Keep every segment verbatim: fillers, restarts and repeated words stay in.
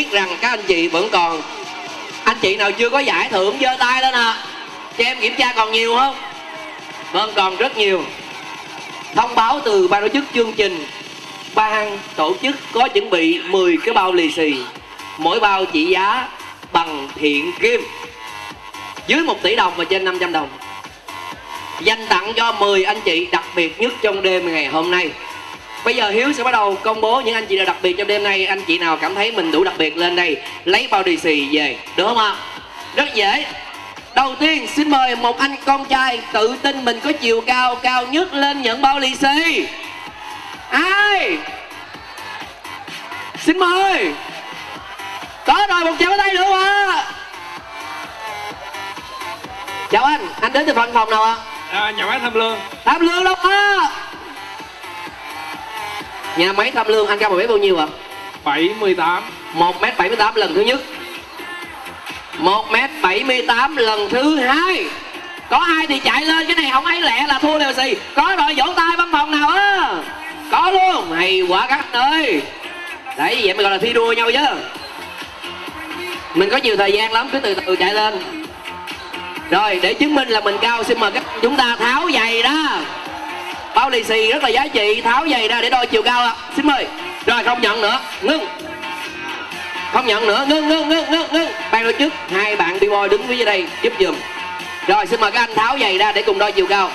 biết rằng các anh chị vẫn còn. Anh chị nào chưa có giải thưởng giơ tay lên nè. Cho em kiểm tra còn nhiều không? Vâng, còn rất nhiều. Thông báo từ ban tổ chức chương trình, ban tổ chức có chuẩn bị mười cái bao lì xì, mỗi bao trị giá bằng hiện kim dưới một tỷ đồng và trên năm trăm đồng, dành tặng cho mười anh chị đặc biệt nhất trong đêm ngày hôm nay. Bây giờ Hiếu sẽ bắt đầu công bố những anh chị nào đặc biệt trong đêm nay. Anh chị nào cảm thấy mình đủ đặc biệt lên đây lấy bao lì xì về, được không ạ? Rất dễ. Đầu tiên xin mời một anh con trai tự tin mình có chiều cao cao nhất lên nhận bao lì xì. Ai? Xin mời. Có rồi, một chào tay nữa ạ. Chào anh, anh đến từ văn phòng nào ạ? À, nhà máy Tham Lương. Tham Lương đâu á? Nhà máy Tham Lương. Anh cao một mét bao nhiêu ạ? bảy mươi tám. Một mét bảy mươi tám lần thứ nhất. Một mét bảy mươi tám lần thứ hai. Có ai thì chạy lên, cái này không ấy lẹ là thua lèo xì. Có rồi, vỗ tay văn phòng nào á? Có luôn, hay quá các anh ơi. Đấy, vậy mới gọi là thi đua nhau chứ. Mình có nhiều thời gian lắm, cứ từ từ chạy lên. Rồi, để chứng minh là mình cao, xin mời các chúng ta tháo giày đó. Bao lì xì rất là giá trị, tháo giày ra để đo chiều cao ạ. Xin mời. Rồi, không nhận nữa, ngưng. Không nhận nữa, ngưng, ngưng, ngưng, ngưng, ngưng. Ban tổ chức, hai bạn B-boy đứng phía dưới đây giúp giùm. Rồi, xin mời các anh tháo giày ra để cùng đo chiều cao.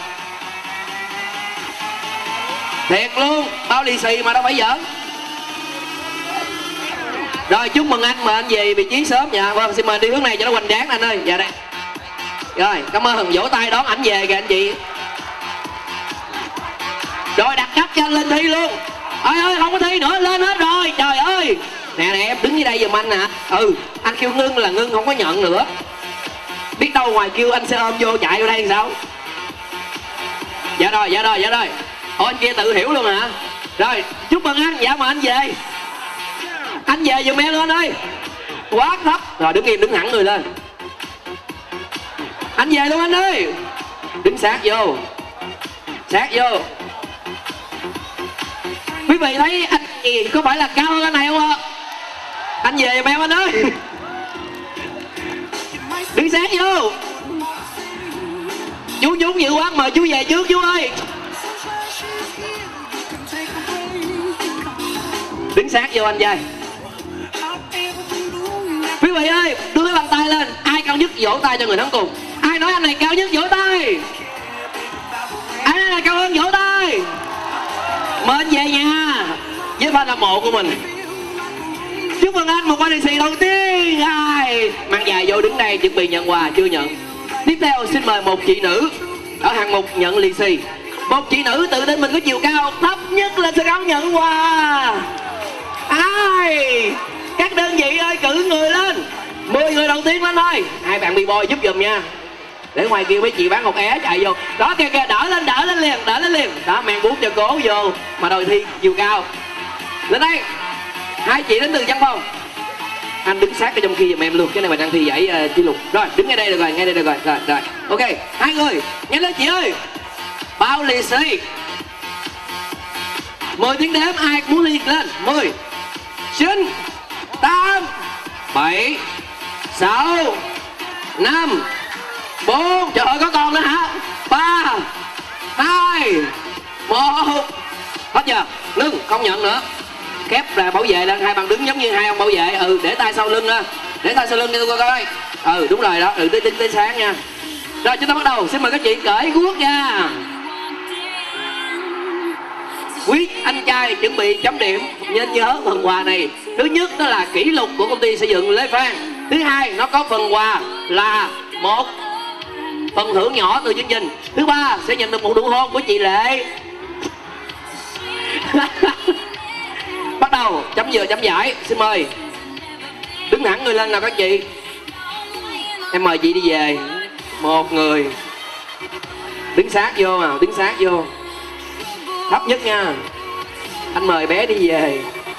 Thiệt luôn, bao lì xì mà đâu phải giỡn. Rồi, chúc mừng anh, mời anh về vị trí sớm. Dạ, vâng, xin mời đi hướng này cho nó hoành tráng anh ơi. Dạ đây. Rồi, cảm ơn, vỗ tay đón ảnh về kìa anh chị. Rồi, đặt cấp cho anh lên thi luôn. Ơi ơi, không có thi nữa, lên hết rồi, trời ơi. Nè nè, em đứng dưới đây giùm anh nè. Ừ, anh kêu ngưng là ngưng, không có nhận nữa. Biết đâu ngoài kêu anh sẽ ôm vô chạy vô đây làm sao. Dạ rồi, dạ rồi, dạ rồi. Ủa anh kia tự hiểu luôn hả? Rồi, chúc mừng anh, dạ mời anh về. Anh về giùm em lên ơi. Quá thấp. Rồi đứng im, đứng hẳn người lên. Anh về luôn anh ơi. Đứng sát vô. Sát vô. Quý vị thấy anh gì có phải là cao hơn anh này không ạ? Anh về giùm em anh ơi. Đứng sát vô. Chú nhún nhiều quá, mời chú về trước chú ơi. Đứng sát vô anh trai. Quý vị ơi, đưa cái bàn tay lên. Ai cao nhất vỗ tay cho người thắng cùng. Ai nói anh này cao nhất vỗ tay. Ai nói anh này cao hơn vỗ tay. Mời anh về nhà với fan hâm mộ của mình. Chúc mừng anh một bao lì xì đầu tiên. Ai mang dài vô đứng đây chuẩn bị nhận quà chưa nhận. Tiếp theo xin mời một chị nữ ở hạng mục nhận lì xì. Một chị nữ tự tin mình có chiều cao thấp nhất lên sân khấu nhận quà. Ai? Các đơn vị ơi cử người lên. Mười người đầu tiên lên thôi. Hai bạn B-boy giúp giùm nha. Để ngoài kia mấy chị bán hột é chạy vô. Đó kìa kìa, đỡ lên, đỡ lên liền, đỡ lên liền. Đó, mang bút cho cố vô. Mà đòi thi chiều cao. Lên đây. Hai chị đến từ văn phòng. Anh đứng sát ở trong kia giùm em luôn. Cái này mình đang thi giải uh, kỷ lục. Rồi, đứng ngay đây được rồi, ngay đây được rồi. Rồi, rồi. Ok, hai người. Nhanh lên chị ơi. Bao lì xì. Mười tiếng đếm, ai muốn ly lên. Mười, chín, tám, bảy, sáu, năm, bốn. Trời ơi, có con nữa hả? Ba, hai, một. Hết giờ, ngưng, không nhận nữa. Khép là bảo vệ lên, hai bạn đứng giống như hai ông bảo vệ. Ừ, để tay sau lưng ra. Để tay sau lưng đi tôi coi coi. Ừ, đúng rồi đó, ừ, tới, tới, tới sáng nha. Rồi, chúng ta bắt đầu, xin mời các chị cởi guốc nha. Quý anh trai chuẩn bị chấm điểm. Nên nhớ phần quà này, thứ nhất đó là kỷ lục của công ty xây dựng Lê Phan. Thứ hai, nó có phần quà là một phần thưởng nhỏ từ chương trình. Thứ ba, sẽ nhận được một nụ hôn của chị Lệ. Bắt đầu, chấm giờ chấm giải. Xin mời. Đứng thẳng người lên nào các chị. Em mời chị đi về. Một người. Đứng sát vô nào, đứng sát vô. Thấp nhất nha. Anh mời bé đi về.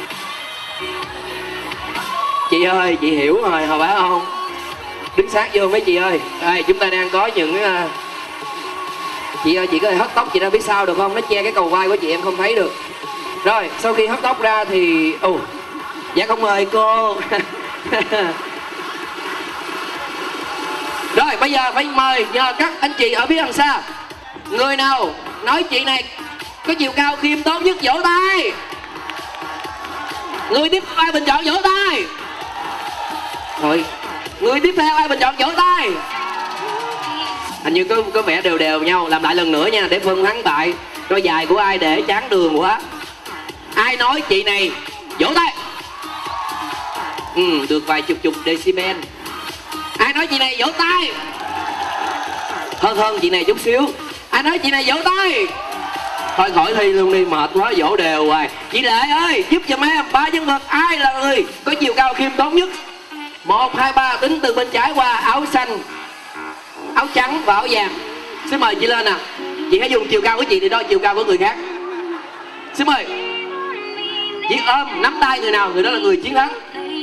Chị ơi, chị hiểu rồi, hồi phải không? Đứng sát vô mấy chị ơi. Đây, chúng ta đang có những uh... chị ơi, chị có thể hất tóc chị ra phía sau được không? Nó che cái cầu vai của chị em không thấy được. Rồi, sau khi hất tóc ra thì... Ồ, dạ không mời cô. Rồi bây giờ phải mời nhờ các anh chị ở phía đằng xa. Người nào nói chị này có chiều cao khiêm tốn nhất vỗ tay. Người tiếp theo ai bình chọn vỗ tay. Rồi người tiếp theo ai bình chọn vỗ tay. Hình như có có vẻ đều đều nhau. Làm lại lần nữa nha để phân thắng bại. Đôi giày của ai để chán đường quá. Ai nói chị này vỗ tay. Ừ, được vài chục chục decibel. Ai nói chị này vỗ tay. Hơn hơn chị này chút xíu. Ai nói chị này vỗ tay. Thôi khỏi thi luôn đi, mệt quá, vỗ đều hoài. Chị Lệ ơi, giúp giùm em ba nhân vật ai là người có chiều cao khiêm tốn nhất. Một, hai, ba, tính từ bên trái qua. Áo xanh, áo trắng và áo vàng. Xin mời chị lên nè. Chị hãy dùng chiều cao của chị để đo chiều cao của người khác. Xin mời. Chị ôm, nắm tay người nào, người đó là người chiến thắng.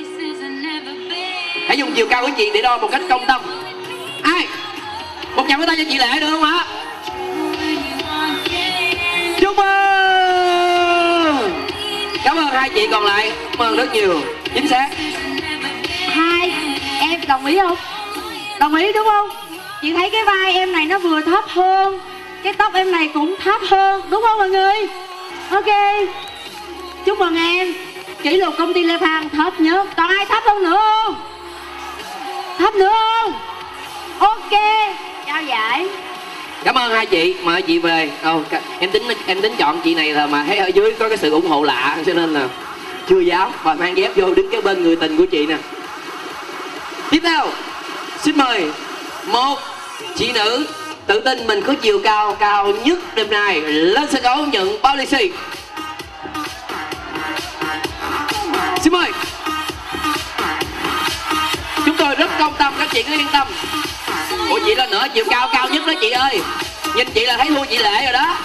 Hãy dùng chiều cao của chị để đo một cách công tâm. Ai? Một tràng vỗ tay cho chị Lệ được không ạ? Chúc mừng. Cảm ơn hai chị còn lại. Cảm ơn rất nhiều. Chính xác. Hai, em đồng ý không? Đồng ý đúng không? Chị thấy cái vai em này nó vừa thấp hơn, cái tóc em này cũng thấp hơn, đúng không mọi người? Ok. Chúc mừng em. Kỷ lục công ty Lê Phan thấp nhất. Còn ai thấp hơn nữa không? Thấp nữa không? Ok. Trao giải. Cảm ơn hai chị, mời chị về. Oh, em tính em tính chọn chị này là mà thấy ở dưới có cái sự ủng hộ lạ cho nên là chưa dám. Và mang dép vô đứng kế bên người tình của chị nè. Tiếp theo, xin mời một chị nữ tự tin mình có chiều cao cao nhất đêm nay lên sân khấu nhận bao lì xì. Xin mời. Chúng tôi rất công tâm, các chị cứ yên tâm. Ủa chị lên nữa, chiều cao cao nhất đó chị ơi. Nhìn chị là thấy thua chị Lệ rồi đó.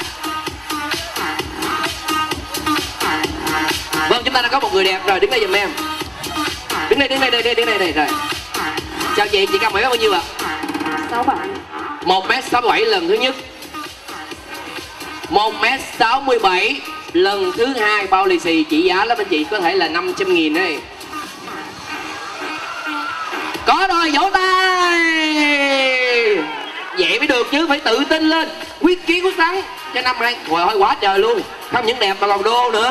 Vâng, chúng ta đã có một người đẹp rồi, đứng đây giùm em. Đứng đây, đứng đây, đứng đây, đứng đây, đứng đây. Rồi. Chào chị, chị cao mấy bao nhiêu ạ? Sáu bảy. một mét sáu mươi bảy lần thứ nhất. một mét sáu mươi bảy lần thứ hai. Bao lì xì trị giá lắm anh chị, có thể là năm trăm nghìn đấy. Có rồi, vỗ tay. Vậy mới được chứ, phải tự tin lên. Quyết chiến quyết thắng cho năm nay. Trời ơi quá trời luôn. Không những đẹp mà còn đô nữa.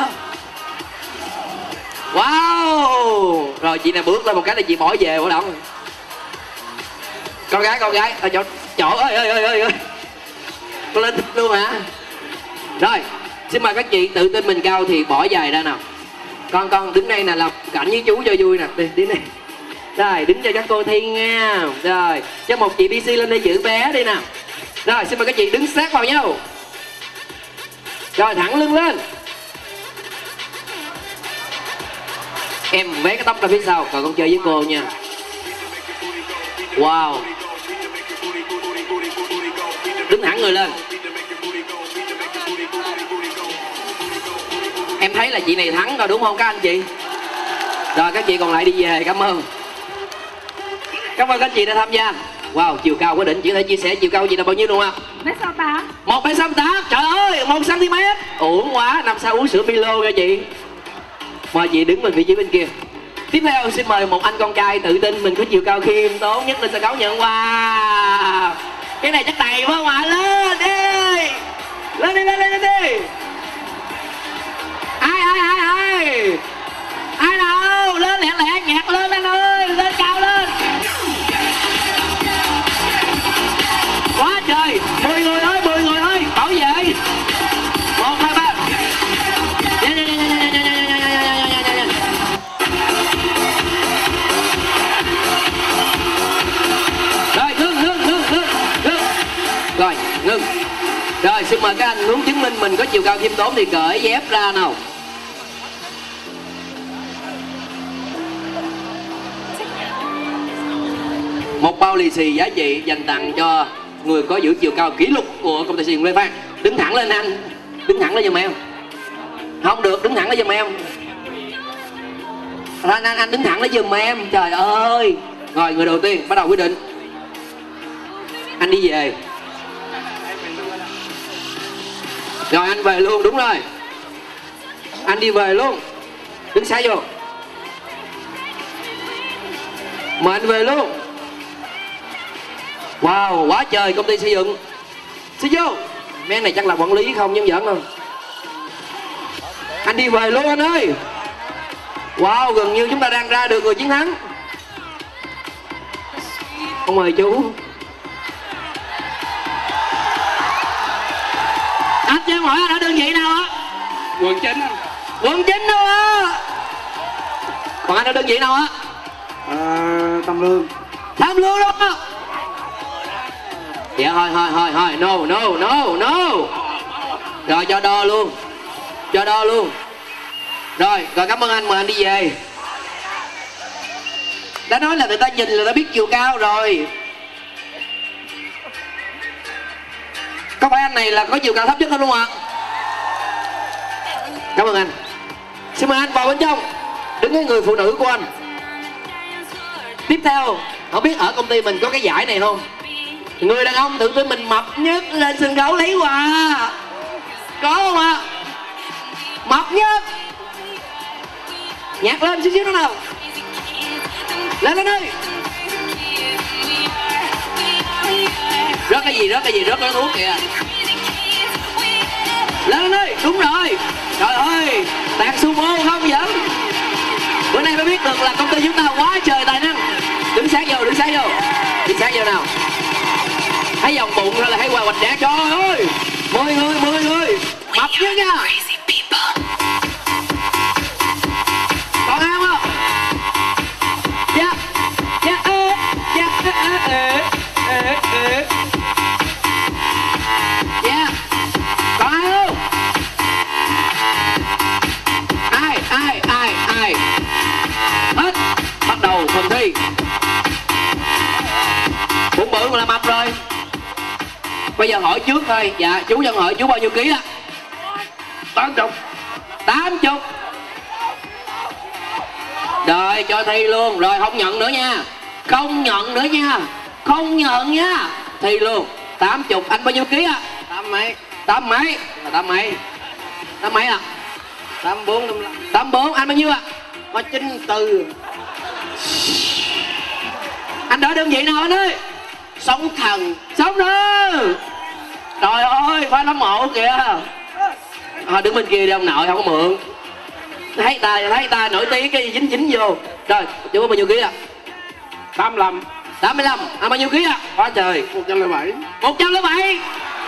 Wow. Rồi chị này bước lên một cái là chị bỏ về bỏ động. Con gái con gái ở chỗ chỗ ơi ơi ơi ơi ơi. Con lên luôn hả? Rồi xin mời các chị tự tin mình cao thì bỏ giày ra nào. Con con đứng đây nè, làm cảnh với chú cho vui nè. Đi đứng đây. Rồi đứng cho các cô thi nha. Rồi cho một chị bê xê lên đây giữ bé đi nè. Rồi xin mời các chị đứng sát vào nhau. Rồi thẳng lưng lên. Em vén cái tóc ra phía sau, còn con chơi với cô nha. Wow. Đứng thẳng người lên. Em thấy là chị này thắng rồi đúng không các anh chị? Rồi các chị còn lại đi về, cảm ơn. Cảm ơn các anh chị đã tham gia. Wow, chiều cao quá đỉnh, chị có thể chia sẻ chiều cao của chị là bao nhiêu luôn ạ? Mét sáu tám. một mét sáu tám, trời ơi, một xăng-ti-mét. Uổng quá, năm sau uống sữa Milo nha chị. Mời chị đứng bên vị trí bên kia. Tiếp theo xin mời một anh con trai tự tin mình có chiều cao khiêm tốn nhất lên sân khấu nhận quà. Cái này chắc đầy quá mà, lên đi. Lên đi, lên đi, lên đi. Ai, ai, ai, ai. Ai nào, lên lẹ lẹ, nhạc lên anh ơi, lên cao lên. Quá trời, mười người ơi, mười người ơi, bảo vệ. Một, hai, ba. Rồi, ngưng, ngưng, ngưng, ngưng, ngưng. Rồi, ngưng. Rồi, xin mời các anh muốn chứng minh mình có chiều cao khiêm tốn thì cởi dép ra nào. Một bao lì xì giá trị dành tặng cho người có giữ chiều cao kỷ lục của công ty xây dựng Lê Phan. Đứng thẳng lên anh. Đứng thẳng lên giùm em. Không được, đứng thẳng lên giùm em. Anh, anh, anh đứng thẳng lên giùm em. Trời ơi. Rồi người đầu tiên bắt đầu quyết định. Anh đi về. Rồi anh về luôn, đúng rồi. Anh đi về luôn. Đứng xa vô. Mời anh về luôn. Wow, quá trời công ty xây dựng. Xin vô. Mấy anh này chắc là quản lý không nhưng giỡn không. Anh đi về luôn anh ơi. Wow, gần như chúng ta đang ra được người chiến thắng. Không mời chú. Anh cho em hỏi anh ở đơn vị nào á? Quận chín anh. Quận chín đâu á? Còn anh ở đơn vị nào á? À, Tam Lương. Tam Lương đâu á? Dạ thôi thôi thôi thôi no no no no. Rồi cho đo luôn. Cho đo luôn. Rồi, rồi cảm ơn anh, mời anh đi về. Đã nói là người ta nhìn là đã biết chiều cao rồi. Có phải anh này là có chiều cao thấp nhất không luôn ạ? Cảm ơn anh. Xin mời anh vào bên trong. Đứng cái người phụ nữ của anh. Tiếp theo, không biết ở công ty mình có cái giải này không? Người đàn ông tự tin mình mập nhất lên sân khấu lấy quà. Có không ạ? Mập nhất. Nhạc lên xíu xíu nữa nào. Lên lên ơi. Rớt cái gì, rớt cái gì, rớt cái thuốc kìa. Lên lên ơi, đúng rồi. Trời ơi, tạt sumo không giỡn. Bữa nay mới biết được là công ty chúng ta quá trời tài năng. Đứng sát vô, đứng sát vô. Đứng sát vô nào. Thấy vòng bụng thôi là thấy qua hoành tráng. Trời ơi, mười người, mười người. Mập nhất nha. Còn ai không? Dạ, dạ, ê, dạ, ê, ê, ê, ê. Dạ, còn ai không? Ai, ai, ai, ai? Hết, bắt đầu phần thi. Bụng bự mà là mập rồi. Bây giờ hỏi trước thôi. Dạ, chú dân hỏi chú bao nhiêu ký ạ? Tám chục. Tám chục. Rồi cho thi luôn. Rồi không nhận nữa nha. Không nhận nữa nha. Không nhận nha. Thi luôn. Tám chục. Anh bao nhiêu ký ạ? Tám mấy. Tám mấy. Tám mấy. Tám mấy ạ? Tám bốn, tám năm. Tám bốn. Anh bao nhiêu ạ? Có chín tư. Anh đỡ đơn vị nào anh ơi? Sống thần. Sống thư. Trời ơi, phải lắm mộ kìa. À, đứng bên kia đi ông nội, không có mượn. Thấy ta, thấy ta nổi tiếng cái dính dính vô. Rồi, chú có bao nhiêu ký ạ? Tám lăm. Tám mươi lăm. Anh bao nhiêu ký ạ? Quá trời. Một trăm lẻ bảy. Một trăm lẻ bảy.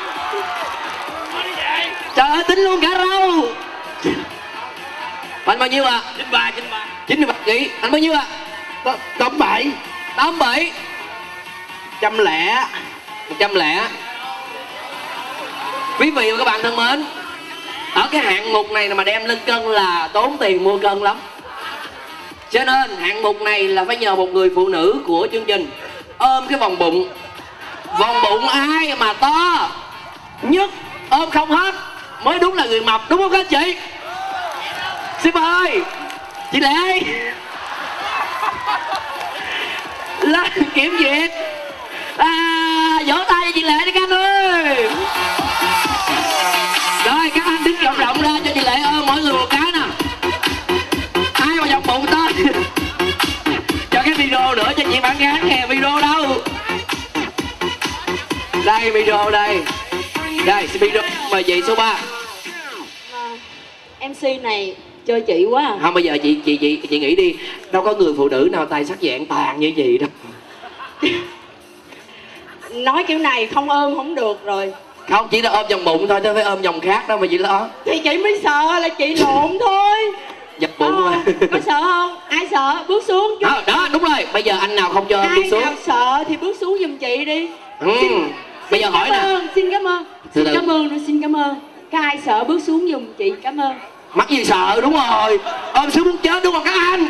Trời ơi, tính luôn cả rau. Anh bao nhiêu ạ? Chín ba, chín ba. Chín mươi ba ký. Anh bao nhiêu ạ? Tám bảy. Tám bảy. Trăm lẻ. Một trăm lẻ. Quý vị và các bạn thân mến, ở cái hạng mục này mà đem lên cân là tốn tiền mua cân lắm. Cho nên hạng mục này là phải nhờ một người phụ nữ của chương trình ôm cái vòng bụng. Vòng bụng ai mà to nhất ôm không hết mới đúng là người mập, đúng không các chị? Xin mời chị Lệ lên kiểm duyệt. À, vỗ tay cho chị Lệ đi các anh ơi. Rồi các anh đứng rộng rộng ra cho chị Lệ ôm mỗi người một cái nè. Ai mà vòng bụng to cho cái video nữa cho chị bạn gái kè. Video đâu? Đây video đây. Đây video mời chị số ba. em xê này chơi chị quá à. Không, bây giờ chị chị chị chị nghĩ đi, đâu có người phụ nữ nào tài sắc dạng tàn như chị đâu. Nói kiểu này không ôm không được rồi. Không, chỉ là ôm vòng bụng thôi chứ phải ôm vòng khác đâu mà chị lo. Thì chị mới sợ là chị lộn thôi. Dập bụng Ờ, mà. có sợ không? Ai sợ bước xuống chứ. Đó, đó đúng rồi, bây giờ anh nào không cho em Ai đi xuống. nào sợ thì bước xuống giùm chị đi. Ừ. Xin, Bây giờ xin hỏi cảm nè. ơn, xin cảm ơn. Từ Xin từ. cảm ơn, rồi xin cảm ơn. Các ai sợ bước xuống giùm chị, cảm ơn. Mắc gì sợ, đúng rồi. Ôm xuống muốn chết đúng không các anh?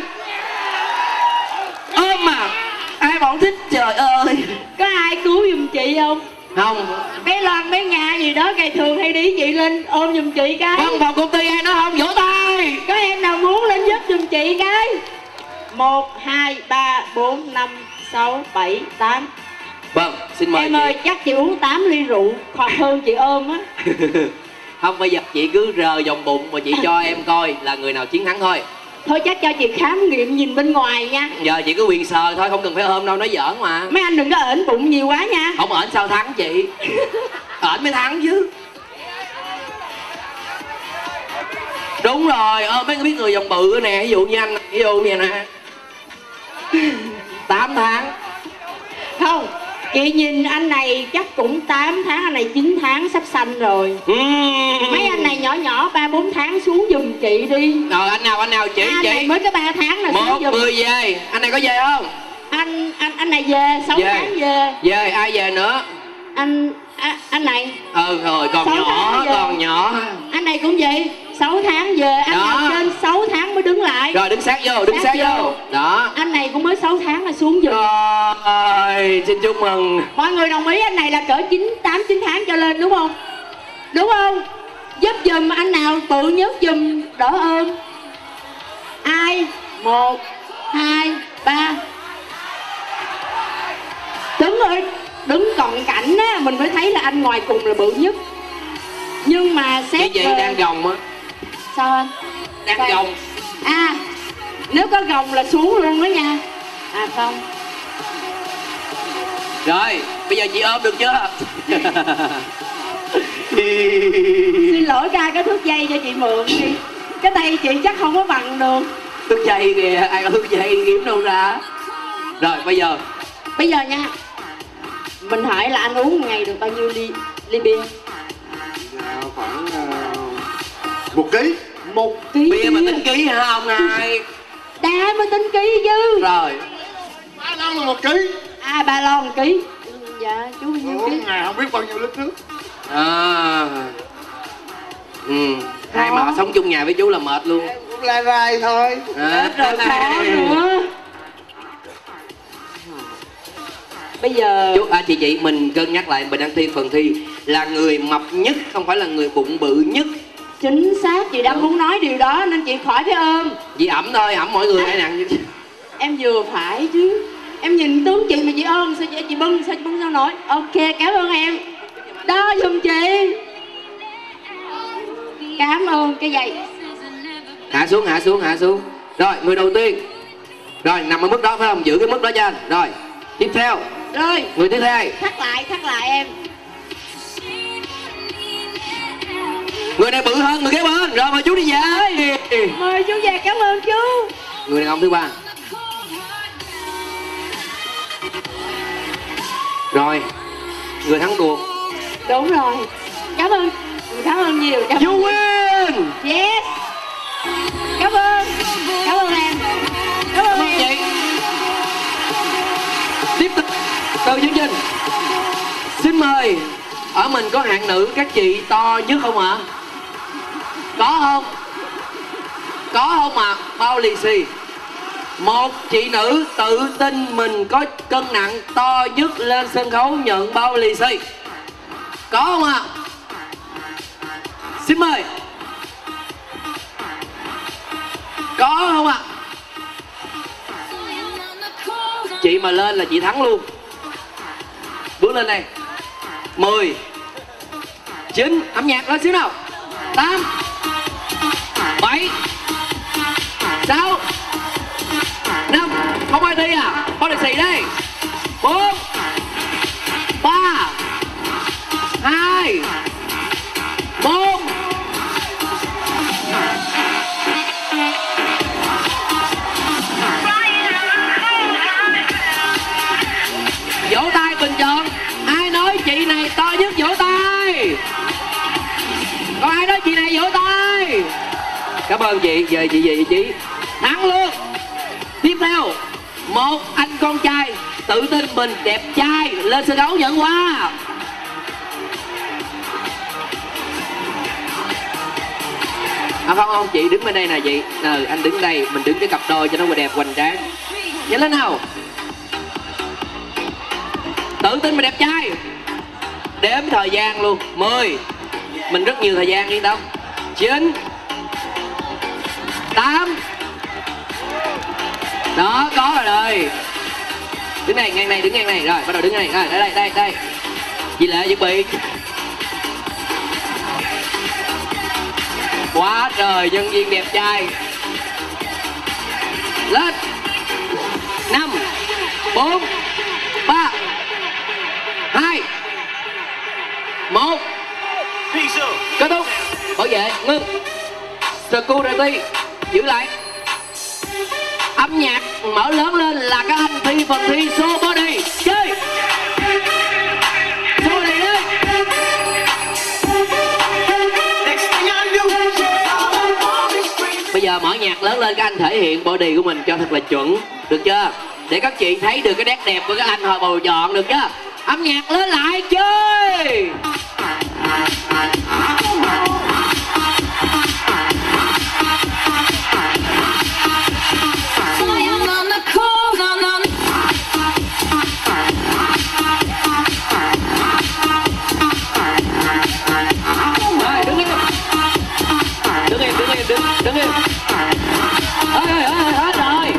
Ôm mà ai mà không thích, trời ơi. Có ai cứu giùm chị không? Không. Bé Loan, bé Nga gì đó ngày thường hay đi chị lên ôm giùm chị cái. Văn phòng công ty ai nói không, vỗ tay. Có em nào muốn lên giúp giùm chị cái? Một, hai, ba, bốn, năm, sáu, bảy, tám. Vâng, xin mời Em chị. ơi, chắc chị uống tám ly rượu còn hơn chị ôm á. Không, bây giờ chị cứ rờ vòng bụng mà chị cho em coi là người nào chiến thắng thôi. Thôi chắc cho chị khám nghiệm nhìn bên ngoài nha. Giờ chị cứ quyền sờ thôi, không cần phải ôm đâu, nói giỡn mà. Mấy anh đừng có ởn bụng nhiều quá nha. Không ởn sao thắng chị. Ởn mới thắng chứ. Đúng rồi, ơ mấy người biết người dòng bự nè, ví dụ như anh, ví dụ như nè. tám tháng. Không, chị nhìn anh này chắc cũng tám tháng, anh này chín tháng sắp sanh rồi. uhm. Mấy anh này nhỏ nhỏ ba bốn tháng xuống giùm chị đi. Rồi anh nào, anh nào chị, anh chị này mới có ba tháng là một xuống giùm. người về, anh này có về không? Anh, anh, anh này về, sáu Về. tháng về. Về, ai về nữa? Anh, à, anh này. Ừ rồi, còn Sáu nhỏ, tháng về. còn nhỏ. Anh này cũng vậy, sáu tháng về, anh Đó. nào trên sáu tháng mới đứng lại. Rồi đứng sát vô, đứng sát, Sát vô. vô. Đó. Anh này cũng mới sáu tháng là xuống giùm. Rồi, xin chúc mừng. Mọi người đồng ý anh này là cỡ chín, tám, chín tháng cho lên đúng không? Đúng không? Giúp giùm anh nào tự nhấc giùm đỡ ơn. Ai? Một, hai, ba. Đứng rồi, đứng cận cảnh á, mình mới thấy là anh ngoài cùng là bự nhất. Nhưng mà Cái xét gì về... đang gồng á? Sao anh? Đang Sao? gồng. À, nếu có gồng là xuống luôn đó nha. À không. Rồi, bây giờ chị ôm được chưa? Xin lỗi ca cái thước dây cho chị mượn đi. Cái tay chị chắc không có bằng được. Thước dây kìa, ai có thước dây kiếm đâu ra. Rồi, bây giờ Bây giờ nha, mình hỏi là anh uống một ngày được bao nhiêu ly ly bia? Dạ, khoảng uh, một ký. Một ký bia mà tính ký hả ông ai? Đá mới tính ký chứ. Rồi, Ba lon là một ký. À ba lon một ký. Dạ chú bao nhiêu ký? Uống ngày không biết bao nhiêu lít nước. à, ừ. Hai mà họ sống chung nhà với chú là mệt luôn. Cũng lai rai thôi. À. Rồi khó nữa. Bây giờ Chú, à chị chị mình cân nhắc lại, mình đang thi phần thi là người mập nhất, không phải là người bụng bự nhất. chính xác, chị đang muốn nói điều đó nên chị khỏi phải ôm. Chị ẩm thôi, ẩm mọi người ai nặng. Em vừa phải chứ. Em nhìn tướng chị mà chị ôm, sao chị, chị bưng, sao chị bưng sao nổi. Ok, cảm ơn em. Đo giùm chị. Cảm ơn cái giày. Hạ xuống, hạ xuống, hạ xuống. Rồi, người đầu tiên. Rồi, nằm ở mức đó phải không? Giữ cái mức đó cho anh. Rồi, tiếp theo. Rồi, Người tiếp theo. thắt lại, thắt lại em. Người này bự hơn người kế bên. Rồi, mời chú đi về. Mời chú về, cảm ơn chú. Người đàn ông thứ ba. Rồi, người thắng cuộc. Đúng rồi. Cảm ơn. Cảm ơn nhiều. Cảm You win. Yes. Cảm ơn. Cảm ơn em. Cảm ơn Cảm ơn em. chị. Tiếp tục từ chương trình. Xin mời. Ở mình có hạng nữ các chị to nhất không ạ? Có không? Có không ạ? À? Bao lì xì. Một chị nữ tự tin mình có cân nặng to nhất lên sân khấu nhận bao lì xì. Có không ạ? À? Xin mời. Có không ạ? À? Chị mà lên là chị thắng luôn. Bước lên đây. Mười. Chín. Âm nhạc lên xíu nào. Tám. Bảy. Sáu. Năm. Không ai thi à? Bao lì xì đây. Bốn. Ba. Hai. Một. Vỗ tay bình chọn. Ai nói chị này to nhất vỗ tay. Còn ai nói chị này vỗ tay. Cảm ơn chị. Về chị về vị trí thắng luôn. Tiếp theo, một anh con trai tự tin mình đẹp trai lên sân khấu nhận quà. À không không, chị đứng bên đây nè chị. Ừ, anh đứng đây, mình đứng cái cặp đôi cho nó đẹp hoành tráng. Nhanh lên nào. Tự tin mình đẹp trai. Đếm thời gian luôn. Mười. Mình rất nhiều thời gian, yên tâm. Chín. Tám. Đó, có rồi đây. Đứng này, ngang này, đứng ngang này. Rồi, bắt đầu đứng này. Rồi, đây, đây, đây, đây. Chị Lệ chuẩn bị. Quá trời nhân viên đẹp trai. Lên. Năm, bốn, ba, hai, một. Kết thúc. Bảo vệ ngưng. Security giữ lại. Âm nhạc mở lớn lên là các anh thi phần thi show body. Chơi. Show body đi. Bây giờ mở nhạc lớn lên, các anh thể hiện body của mình cho thật là chuẩn. Được chưa? Để các chị thấy được cái nét đẹp của các anh hồi bầu chọn. Được chưa? Âm nhạc lên lại. Chơi. Đứng im. Ơi ơi ơi hết rồi.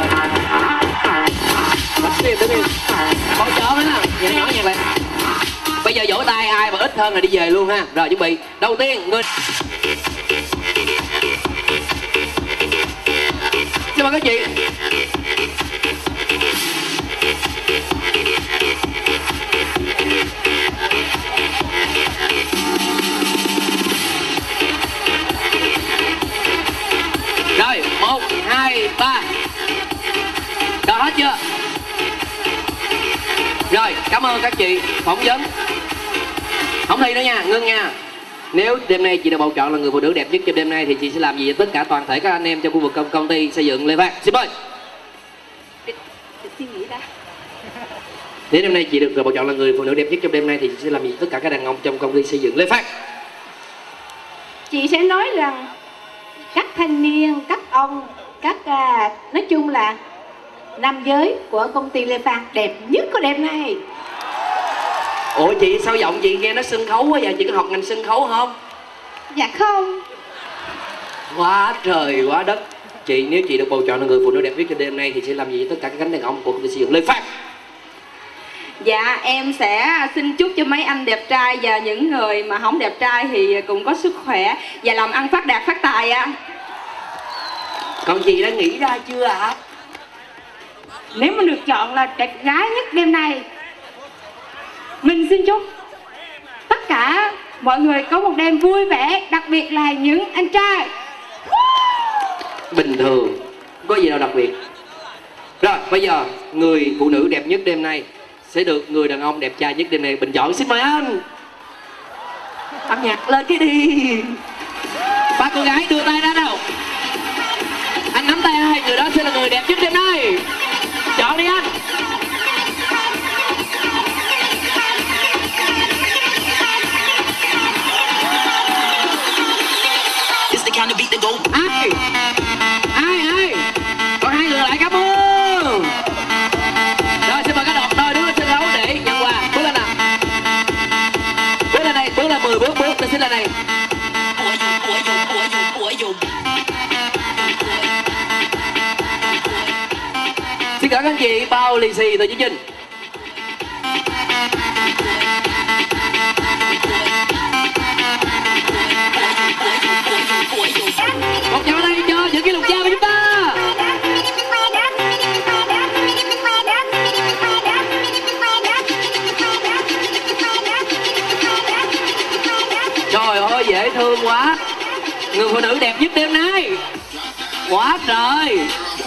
Đứng im, đứng im. Con chó đó. Nhẹ nhỏ nhạc lại. Bây giờ vỗ tay ai mà ít hơn là đi về luôn ha. Rồi chuẩn bị. Đầu tiên người. Xin mời các chị. Rồi, một, hai, ba. Đó hết chưa? Rồi, cảm ơn các chị phỏng vấn. Không thi nữa nha, ngưng nha. Nếu đêm nay chị được bầu chọn là người phụ nữ đẹp nhất trong đêm nay thì chị sẽ làm gì với tất cả toàn thể các anh em trong khu vực công, công ty xây dựng Lê Phát. Xin mời. Suy nghĩ đã. Nếu đêm nay chị được bầu chọn là người phụ nữ đẹp nhất trong đêm nay thì chị sẽ làm gì với tất cả các đàn ông trong công ty xây dựng Lê Phát. Chị sẽ nói rằng các thanh niên, các ông, các à, nói chung là nam giới của công ty Lê Phan đẹp nhất của đêm nay. Ủa chị sao giọng chị nghe nó sân khấu quá vậy? Chị có học ngành sân khấu không? Dạ không. Quá trời quá đất. Chị nếu chị được bầu chọn là người phụ nữ đẹp nhất trong đêm nay thì sẽ làm gì với tất cả các cánh đàn ông của công ty xây dựng Lê Phan? Dạ em sẽ xin chúc cho mấy anh đẹp trai và những người mà không đẹp trai thì cũng có sức khỏe và làm ăn phát đạt phát tài ạ. À. Còn chị đã nghĩ ra chưa ạ? À? Nếu mà được chọn là đẹp gái nhất đêm nay, mình xin chúc tất cả mọi người có một đêm vui vẻ, đặc biệt là những anh trai. Bình thường, không có gì đâu đặc biệt. Rồi bây giờ người phụ nữ đẹp nhất đêm nay sẽ được người đàn ông đẹp trai nhất đêm nay bình chọn. Xin mời anh. Âm nhạc lên cái đi. Ba cô gái đưa tay ra đâu. Anh nắm tay hai người đó sẽ là người đẹp nhất đêm nay. Chọn đi anh. Ai? Ai ai? Còn hai người lại, cảm ơn. Rồi xin mời các đọc đôi đứng lên sân khấu để nhận quà. Bước lên nào. Bước lên đây, bước lên mười bước, bước lên xin lên đây. Xin cảm ơn anh chị bao lì xì từ chương trình. Một chào tay cho những cái lục gia của chúng ta. Trời ơi dễ thương quá. Người phụ nữ đẹp nhất đêm nay. Quá trời.